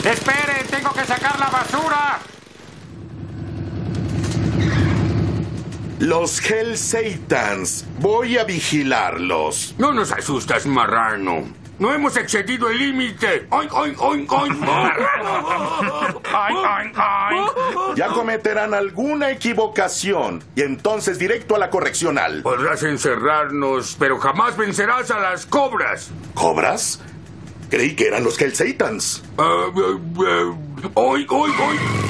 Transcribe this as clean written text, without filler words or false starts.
¡Espere! ¡Tengo que sacar la basura! Los Hell Satans. Voy a vigilarlos. No nos asustas, marrano. No hemos excedido el límite. ¡Oink, oink, oink, oink! ¡Marrano! ¡Oink, oink, oink! Ya cometerán alguna equivocación y entonces directo a la correccional. Podrás encerrarnos, pero jamás vencerás a las cobras. ¿Cobras? Creí que eran los Hell Satans. ¡Oink, oink, oink!